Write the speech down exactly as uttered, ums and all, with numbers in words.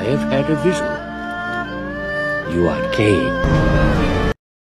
I have had a vision. You are gay.